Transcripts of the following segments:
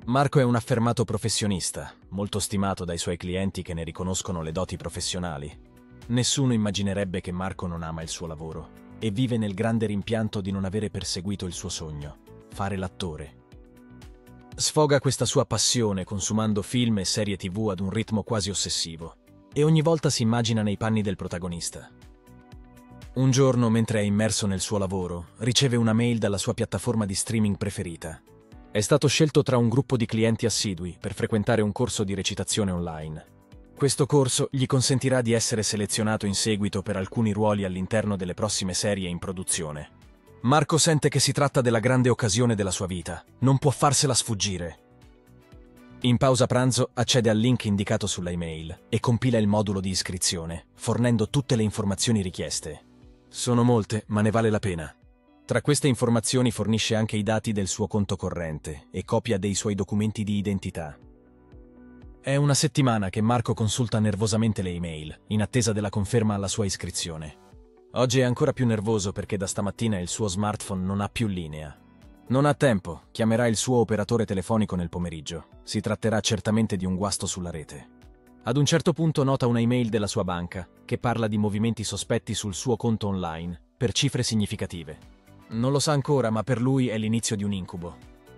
Marco è un affermato professionista, molto stimato dai suoi clienti che ne riconoscono le doti professionali. Nessuno immaginerebbe che Marco non ama il suo lavoro e vive nel grande rimpianto di non avere perseguito il suo sogno, fare l'attore. Sfoga questa sua passione consumando film e serie TV ad un ritmo quasi ossessivo e ogni volta si immagina nei panni del protagonista. Un giorno, mentre è immerso nel suo lavoro, riceve una mail dalla sua piattaforma di streaming preferita. È stato scelto tra un gruppo di clienti assidui per frequentare un corso di recitazione online. Questo corso gli consentirà di essere selezionato in seguito per alcuni ruoli all'interno delle prossime serie in produzione. Marco sente che si tratta della grande occasione della sua vita. Non può farsela sfuggire. In pausa pranzo accede al link indicato sulla email e compila il modulo di iscrizione, fornendo tutte le informazioni richieste. Sono molte, ma ne vale la pena. Tra queste informazioni fornisce anche i dati del suo conto corrente e copia dei suoi documenti di identità. È una settimana che Marco consulta nervosamente le email, in attesa della conferma alla sua iscrizione. Oggi è ancora più nervoso perché da stamattina il suo smartphone non ha più linea. Non ha tempo, chiamerà il suo operatore telefonico nel pomeriggio. Si tratterà certamente di un guasto sulla rete. Ad un certo punto nota una email della sua banca, che parla di movimenti sospetti sul suo conto online, per cifre significative. Non lo sa ancora, ma per lui è l'inizio di un incubo.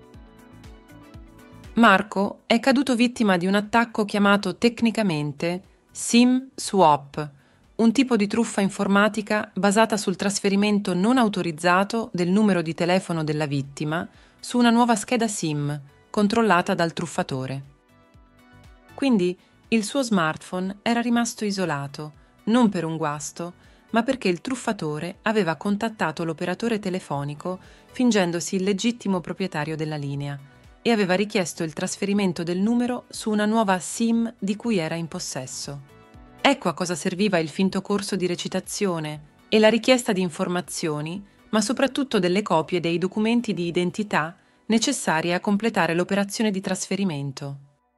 Marco è caduto vittima di un attacco chiamato tecnicamente SIM swap, un tipo di truffa informatica basata sul trasferimento non autorizzato del numero di telefono della vittima su una nuova scheda SIM controllata dal truffatore. Quindi il suo smartphone era rimasto isolato, non per un guasto, ma perché il truffatore aveva contattato l'operatore telefonico fingendosi il legittimo proprietario della linea e aveva richiesto il trasferimento del numero su una nuova SIM di cui era in possesso. Ecco a cosa serviva il finto corso di recitazione e la richiesta di informazioni, ma soprattutto delle copie dei documenti di identità necessarie a completare l'operazione di trasferimento.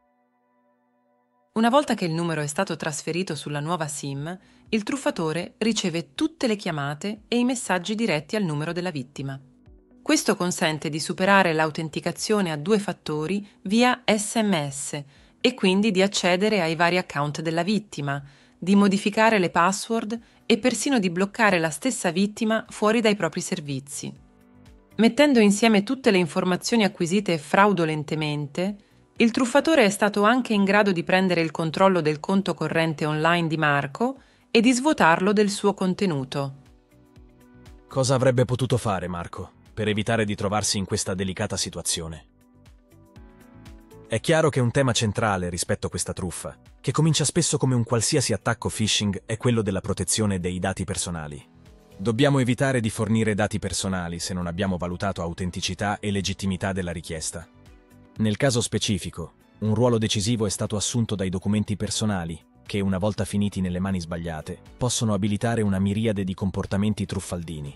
Una volta che il numero è stato trasferito sulla nuova SIM, il truffatore riceve tutte le chiamate e i messaggi diretti al numero della vittima. Questo consente di superare l'autenticazione a 2 fattori via SMS e quindi di accedere ai vari account della vittima, di modificare le password e persino di bloccare la stessa vittima fuori dai propri servizi. Mettendo insieme tutte le informazioni acquisite fraudolentemente, il truffatore è stato anche in grado di prendere il controllo del conto corrente online di Marco e di svuotarlo del suo contenuto. Cosa avrebbe potuto fare Marco per evitare di trovarsi in questa delicata situazione? È chiaro che un tema centrale rispetto a questa truffa, che comincia spesso come un qualsiasi attacco phishing, è quello della protezione dei dati personali. Dobbiamo evitare di fornire dati personali se non abbiamo valutato autenticità e legittimità della richiesta. Nel caso specifico, un ruolo decisivo è stato assunto dai documenti personali, che, una volta finiti nelle mani sbagliate, possono abilitare una miriade di comportamenti truffaldini.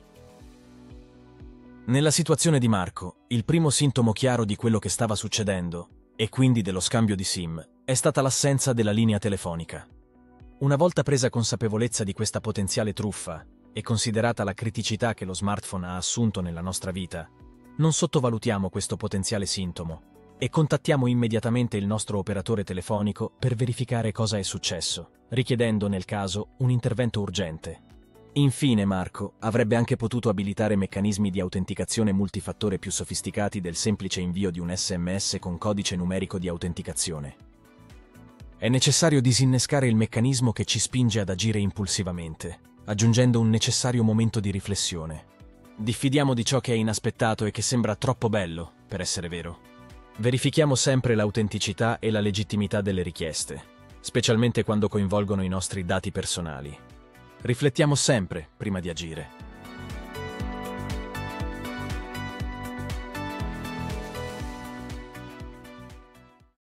Nella situazione di Marco, il primo sintomo chiaro di quello che stava succedendo, e quindi dello scambio di SIM, è stata l'assenza della linea telefonica. Una volta presa consapevolezza di questa potenziale truffa e considerata la criticità che lo smartphone ha assunto nella nostra vita, non sottovalutiamo questo potenziale sintomo e contattiamo immediatamente il nostro operatore telefonico per verificare cosa è successo, richiedendo nel caso un intervento urgente. Infine, Marco avrebbe anche potuto abilitare meccanismi di autenticazione multifattore più sofisticati del semplice invio di un SMS con codice numerico di autenticazione. È necessario disinnescare il meccanismo che ci spinge ad agire impulsivamente, aggiungendo un necessario momento di riflessione. Diffidiamo di ciò che è inaspettato e che sembra troppo bello per essere vero. Verifichiamo sempre l'autenticità e la legittimità delle richieste, specialmente quando coinvolgono i nostri dati personali. Riflettiamo sempre prima di agire.